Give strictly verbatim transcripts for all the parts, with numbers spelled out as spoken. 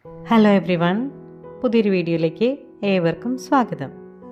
Hello every one, പുതിയൊരു വീഡിയോയിലേക്ക് ഏവർക്കും സ്വാഗതം.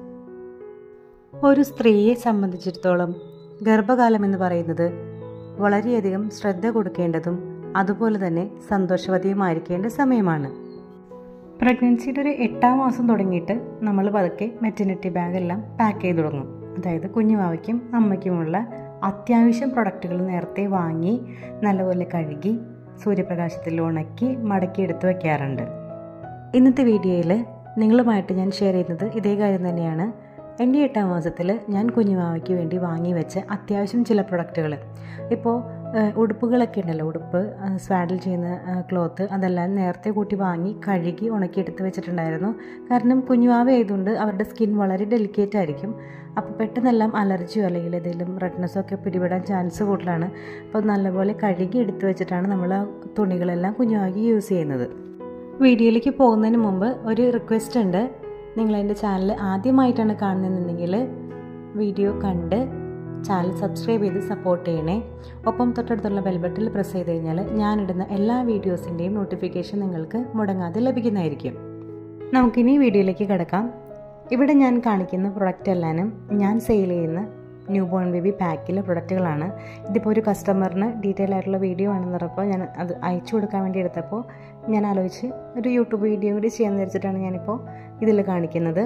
ഒരു സ്ത്രീയെ സംബന്ധിച്ചിടത്തോളം ഗർഭകാലം എന്ന് പറയുന്നത് വളരെയധികം ശ്രദ്ധ കൊടുക്കേണ്ടതും അതുപോലെ തന്നെ സന്തോഷവതിയുമായിരിക്കേണ്ട സമയമാണ്. പ്രഗ്നൻസിയുടെ ഒരു എട്ടാം മാസം തുടങ്ങിയിട്ട് നമ്മൾ പതുക്കെ മെറ്റർനിറ്റി ബാഗെല്ലാം പാക്ക് ചെയ്ത് തുടങ്ങും. അതായത് കുഞ്ഞുവാവയ്ക്കും അമ്മയ്ക്കുമുള്ള അത്യാവശ്യം പ്രൊഡക്റ്റുകൾ നേരത്തെ വാങ്ങി നല്ലപോലെ കഴുകി സൂര്യപ്രകാശത്തിൽ ഉണക്കി മടക്കി എടുത്ത് വയ്ക്കാറുണ്ട്. ഇന്നത്തെ വീഡിയോയിൽ നിങ്ങളുമായിട്ട് ഞാൻ ഷെയർ ചെയ്യുന്നത് ഇതേ കാര്യം തന്നെയാണ്. എൻ്റെ എട്ടാം മാസത്തിൽ ഞാൻ കുഞ്ഞുവാവയ്ക്ക് വേണ്ടി വാങ്ങി വെച്ച അത്യാവശ്യം ചില പ്രൊഡക്റ്റുകൾ. ഇപ്പോൾ ഉടുപ്പുകളൊക്കെ ഉണ്ടല്ലോ, ഉടുപ്പ് സ്വാഡിൽ ചെയ്യുന്ന ക്ലോത്ത്, അതെല്ലാം നേരത്തെ കൂട്ടി വാങ്ങി കഴുകി ഉണക്കിയെടുത്ത് വെച്ചിട്ടുണ്ടായിരുന്നു. കാരണം കുഞ്ഞുവാവ ആയതുകൊണ്ട് അവരുടെ സ്കിൻ വളരെ ഡെലിക്കേറ്റ് ആയിരിക്കും. അപ്പോൾ പെട്ടെന്നെല്ലാം അലർജിയോ അല്ലെങ്കിൽ ഏതെങ്കിലും റെഡ്നെസ്സോ ഒക്കെ പിടിപെടാൻ ചാൻസ് കൂടുതലാണ്. അപ്പോൾ നല്ലപോലെ കഴുകി എടുത്ത് വെച്ചിട്ടാണ് നമ്മൾ ആ തുണികളെല്ലാം കുഞ്ഞുവാവയ്ക്ക് യൂസ് ചെയ്യുന്നത്. വീഡിയോയിലേക്ക് പോകുന്നതിന് മുമ്പ് ഒരു റിക്വസ്റ്റ് ഉണ്ട്. നിങ്ങളെൻ്റെ ചാനൽ ആദ്യമായിട്ടാണ് കാണുന്നതെന്നുണ്ടെങ്കിൽ വീഡിയോ കണ്ട് ചാനൽ സബ്സ്ക്രൈബ് ചെയ്ത് സപ്പോർട്ട് ചെയ്യണേ. ഒപ്പം തൊട്ടടുത്തുള്ള ബെൽ ബട്ടണിൽ പ്രസ് ചെയ്ത് കഴിഞ്ഞാൽ ഞാനിടുന്ന എല്ലാ വീഡിയോസിൻ്റെയും നോട്ടിഫിക്കേഷൻ നിങ്ങൾക്ക് മുടങ്ങാതെ ലഭിക്കുന്നതായിരിക്കും. നമുക്കിനി വീഡിയോയിലേക്ക് കിടക്കാം. ഇവിടെ ഞാൻ കാണിക്കുന്ന പ്രൊഡക്റ്റ് എല്ലാനും ഞാൻ സെയിൽ ചെയ്യുന്ന ന്യൂ ബോൺ ബേബി പാക്കിലെ പ്രൊഡക്റ്റുകളാണ്. ഇതിപ്പോൾ ഒരു കസ്റ്റമറിന് ഡീറ്റെയിൽ ആയിട്ടുള്ള വീഡിയോ ആണെന്ന് പറഞ്ഞപ്പോൾ ഞാൻ അത് അയച്ചു കൊടുക്കാൻ വേണ്ടി എടുത്തപ്പോൾ ഞാൻ ആലോചിച്ച് ഒരു യൂട്യൂബ് വീഡിയോ കൂടി ചെയ്യാൻ വിചാരിച്ചിട്ടാണ് ഞാനിപ്പോൾ ഇതിൽ കാണിക്കുന്നത്.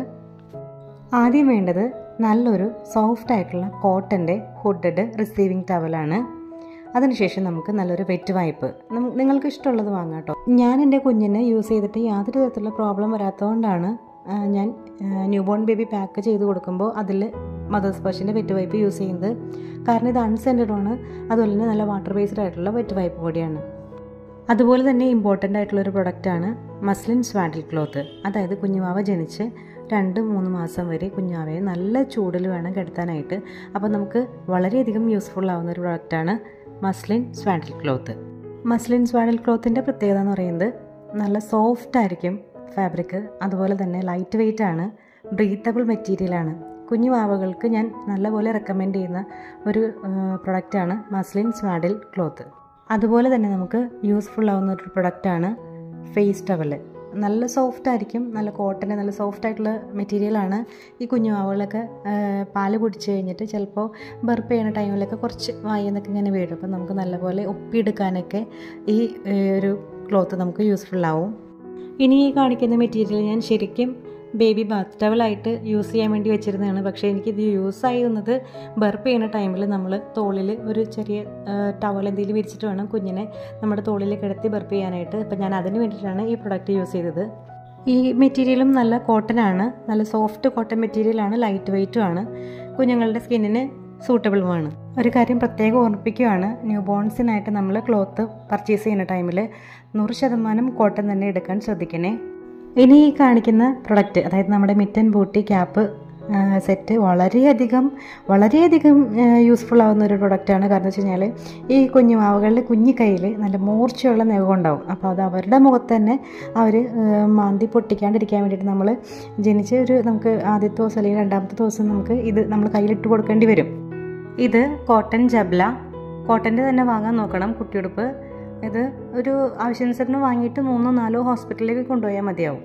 ആദ്യം വേണ്ടത് നല്ലൊരു സോഫ്റ്റ് ആയിട്ടുള്ള കോട്ടൻ്റെ ഹുഡഡ് റിസീവിങ് ടവലാണ്. അതിനുശേഷം നമുക്ക് നല്ലൊരു വെറ്റ് വൈപ്പ്, നിങ്ങൾക്ക് ഇഷ്ടമുള്ളത് വാങ്ങാം കേട്ടോ. ഞാൻ എൻ്റെ കുഞ്ഞിനെ യൂസ് ചെയ്തിട്ട് യാതൊരു തരത്തിലുള്ള പ്രോബ്ലം വരാത്തതുകൊണ്ടാണ് ഞാൻ ന്യൂ ബോൺ ബേബി പാക്ക് ചെയ്ത് കൊടുക്കുമ്പോൾ അതിൽ മദേഴ്സ് വാഷിൻ്റെ വെറ്റ് വൈപ്പ് യൂസ് ചെയ്യുന്നത്. കാരണം ഇത് അൺസെൻറ്റഡ് ആണ്, അതുപോലെ തന്നെ നല്ല വാട്ടർ ബേസ്ഡ് ആയിട്ടുള്ള വെറ്റ് വൈപ്പ് കൂടിയാണ്. അതുപോലെ തന്നെ ഇമ്പോർട്ടൻ്റ് ആയിട്ടുള്ളൊരു പ്രൊഡക്റ്റാണ് മസ്ലിൻ സ്വാഡിൽ ക്ലോത്ത്. അതായത് കുഞ്ഞുവാവ ജനിച്ച് രണ്ട് മൂന്ന് മാസം വരെ കുഞ്ഞുവാവയെ നല്ല ചൂടിൽ വേണം കിടത്താനായിട്ട്. അപ്പോൾ നമുക്ക് വളരെയധികം യൂസ്ഫുൾ ആവുന്ന ഒരു പ്രൊഡക്റ്റാണ് muslin swaddle cloth. Muslin swaddle ക്ലോത്തിൻ്റെ പ്രത്യേകത എന്ന് പറയുന്നത് നല്ല സോഫ്റ്റ് ആയിരിക്കും ഫാബ്രിക്, അതുപോലെ തന്നെ ലൈറ്റ് വെയ്റ്റ് ആണ്, ബ്രീത്തബിൾ മെറ്റീരിയലാണ്. കുഞ്ഞുവാവകൾക്ക് ഞാൻ നല്ലപോലെ റെക്കമെൻഡ് ചെയ്യുന്ന ഒരു പ്രൊഡക്റ്റാണ് മസ്ലിൻ സ്വാഡിൽ ക്ലോത്ത്. അതുപോലെ തന്നെ നമുക്ക് യൂസ്ഫുൾ ആവുന്ന ഒരു പ്രൊഡക്റ്റാണ് ഫേസ് ടവല്. നല്ല സോഫ്റ്റ് ആയിരിക്കും, നല്ല കോട്ടൻ്റെ നല്ല സോഫ്റ്റ് ആയിട്ടുള്ള മെറ്റീരിയലാണ്. ഈ കുഞ്ഞുവാവകളൊക്കെ പാല് കുടിച്ച് കഴിഞ്ഞിട്ട് ചിലപ്പോൾ ബർപ്പ് ചെയ്യുന്ന ടൈമിലൊക്കെ കുറച്ച് വായിന്നൊക്കെ ഇങ്ങനെ വീഴും. അപ്പോൾ നമുക്ക് നല്ലപോലെ ഒപ്പിയെടുക്കാനൊക്കെ ഈ ഒരു ക്ലോത്ത് നമുക്ക് യൂസ്ഫുൾ ആവും. ഇനി ഈ കാണിക്കുന്ന മെറ്റീരിയൽ ഞാൻ ശരിക്കും ബേബി ബാത്ത് ടവലായിട്ട് യൂസ് ചെയ്യാൻ വേണ്ടി വെച്ചിരുന്നതാണ്. പക്ഷേ എനിക്കിത് യൂസ് ആയിരുന്നത് ബർപ്പ് ചെയ്യുന്ന ടൈമിൽ നമ്മൾ തോളിൽ ഒരു ചെറിയ ടവൽ എന്തെങ്കിലും വിരിച്ചിട്ട് വേണം കുഞ്ഞിനെ നമ്മുടെ തോളിൽ കിടത്തി ബർപ്പ് ചെയ്യാനായിട്ട്. അപ്പം ഞാൻ അതിന് വേണ്ടിയിട്ടാണ് ഈ പ്രൊഡക്റ്റ് യൂസ് ചെയ്തത്. ഈ മെറ്റീരിയലും നല്ല കോട്ടനാണ്, നല്ല സോഫ്റ്റ് കോട്ടൺ മെറ്റീരിയലാണ്, ലൈറ്റ് വെയ്റ്റും ആണ്, കുഞ്ഞുങ്ങളുടെ സ്കിന്നിന് സൂട്ടബിളുമാണ്. ഒരു കാര്യം പ്രത്യേകം ഓർമ്മിപ്പിക്കുകയാണ്, ന്യൂ ബോൺസിനായിട്ട് നമ്മൾ ക്ലോത്ത് പർച്ചേസ് ചെയ്യുന്ന ടൈമിൽ നൂറ് ശതമാനം കോട്ടൺ തന്നെ എടുക്കാൻ ശ്രദ്ധിക്കണേ. ഇനി ഈ കാണിക്കുന്ന പ്രൊഡക്റ്റ്, അതായത് നമ്മുടെ മിറ്റൻ ബൂട്ടി ക്യാപ്പ് സെറ്റ് വളരെയധികം വളരെയധികം യൂസ്ഫുൾ ആവുന്ന ഒരു പ്രൊഡക്റ്റാണ്. കാരണം വെച്ച് കഴിഞ്ഞാൽ ഈ കുഞ്ഞുമാവുകളുടെ കുഞ്ഞി കയ്യിൽ നല്ല മൂർച്ചയുള്ള നഖം ഉണ്ടാവും. അപ്പോൾ അത് അവരുടെ മുഖത്ത് തന്നെ അവർ മാന്തി പൊട്ടിക്കാണ്ടിരിക്കാൻ വേണ്ടിയിട്ട് നമ്മൾ ജനിച്ച് ഒരു നമുക്ക് ആദ്യത്തെ ദിവസം അല്ലെങ്കിൽ രണ്ടാമത്തെ ദിവസം നമുക്ക് ഇത് നമ്മൾ കയ്യിലിട്ട് കൊടുക്കേണ്ടി വരും. ഇത് കോട്ടൺ ജബ്ല, കോട്ടൻ്റെ തന്നെ വാങ്ങാൻ നോക്കണം കുട്ടിയുടുപ്പ്. ഇത് ഒരു ആവശ്യാനുസരണം വാങ്ങിയിട്ട് മൂന്നോ നാലോ ഹോസ്പിറ്റലിലേക്ക് കൊണ്ടുപോയാൽ മതിയാവും.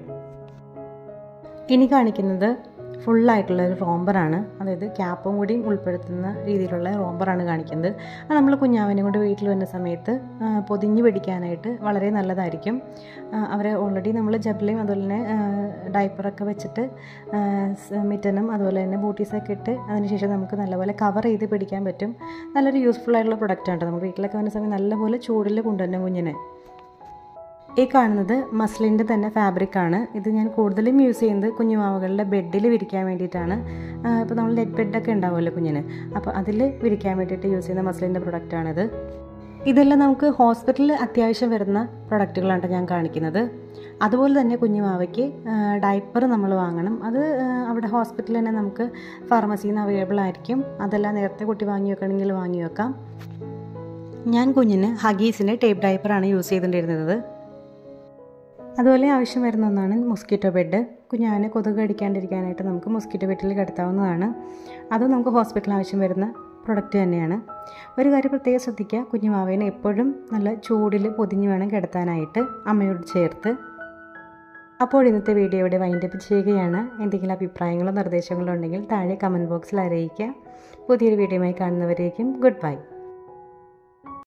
ഇനി കാണിക്കുന്നത് ഫുള്ളായിട്ടുള്ള ഒരു റോംബറാണ്, അതായത് ക്യാപ്പും കൂടിയും ഉൾപ്പെടുത്തുന്ന രീതിയിലുള്ള റോംബറാണ് കാണിക്കുന്നത്. അത് നമ്മൾ കുഞ്ഞാവിനെ കൊണ്ട് വീട്ടിൽ വരുന്ന സമയത്ത് പൊതിഞ്ഞ് പിടിക്കാനായിട്ട് വളരെ നല്ലതായിരിക്കും. അവരെ ഓൾറെഡി നമ്മൾ ജബ്ലയും അതുപോലെ തന്നെ ഡയപ്പറൊക്കെ വെച്ചിട്ട് മിറ്റനും അതുപോലെ തന്നെ ബൂട്ടീസൊക്കെ ഇട്ട് അതിനുശേഷം നമുക്ക് നല്ലപോലെ കവർ ചെയ്ത് പിടിക്കാൻ പറ്റും. നല്ലൊരു യൂസ്ഫുൾ ആയിട്ടുള്ള പ്രൊഡക്റ്റാണ്. നമുക്ക് വീട്ടിലൊക്കെ വരുന്ന സമയം നല്ലപോലെ ചൂടിൽ കൊണ്ടുവരണം കുഞ്ഞിനെ. ഈ കാണുന്നത് മസ്ലിൻ്റെ തന്നെ ഫാബ്രിക്കാണ്. ഇത് ഞാൻ കൂടുതലും യൂസ് ചെയ്യുന്നത് കുഞ്ഞുമാവകളുടെ ബെഡിൽ വിരിക്കാൻ വേണ്ടിയിട്ടാണ്. ഇപ്പോൾ നമ്മൾ നെറ്റ് ബെഡൊക്കെ ഉണ്ടാവുമല്ലോ കുഞ്ഞിന്, അപ്പോൾ അതിൽ വിരിക്കാൻ വേണ്ടിയിട്ട് യൂസ് ചെയ്യുന്ന മസ്ലിൻ്റെ പ്രൊഡക്റ്റാണിത്. ഇതെല്ലാം നമുക്ക് ഹോസ്പിറ്റലിൽ അത്യാവശ്യം വരുന്ന പ്രൊഡക്റ്റുകളാണ് ഞാൻ കാണിക്കുന്നത്. അതുപോലെ തന്നെ കുഞ്ഞുമാവയ്ക്ക് ഡയപ്പർ നമ്മൾ വാങ്ങണം. അത് അവിടെ ഹോസ്പിറ്റലിൽ തന്നെ നമുക്ക് ഫാർമസിയിൽ നിന്ന് അവൈലബിൾ ആയിരിക്കും. അതെല്ലാം നേരത്തെ കുട്ടി വാങ്ങി വെക്കണമെങ്കിൽ വാങ്ങി വെക്കാം. ഞാൻ കുഞ്ഞിന് ഹഗീസിൻ്റെ ടേപ്പ് ഡയപ്പറാണ് യൂസ് ചെയ്തുകൊണ്ടിരുന്നത്. അതുപോലെ ആവശ്യം വരുന്ന ഒന്നാണ് മൊസ്കിറ്റോ ബെഡ്. കുഞ്ഞാവിനെ കൊതുക് കടിക്കാണ്ടിരിക്കാനായിട്ട് നമുക്ക് മൊസ്കിറ്റോ ബെഡിൽ കിടത്താവുന്നതാണ്. അതും നമുക്ക് ഹോസ്പിറ്റലിൽ ആവശ്യം വരുന്ന പ്രൊഡക്റ്റ് തന്നെയാണ്. ഒരു കാര്യം പ്രത്യേകം ശ്രദ്ധിക്കുക, കുഞ്ഞുമാവേനെ എപ്പോഴും നല്ല ചൂടിൽ പൊതിഞ്ഞ് വേണം കിടത്താനായിട്ട് അമ്മയോട് ചേർത്ത്. അപ്പോൾ ഇന്നത്തെ വീഡിയോ ഇവിടെ വൈൻഡപ്പ് ചെയ്യുകയാണ്. എന്തെങ്കിലും അഭിപ്രായങ്ങളോ നിർദ്ദേശങ്ങളോ ഉണ്ടെങ്കിൽ താഴെ കമൻറ്റ് ബോക്സിൽ അറിയിക്കുക. പുതിയൊരു വീഡിയോയുമായി കാണുന്നവരേക്കും ഗുഡ് ബൈ.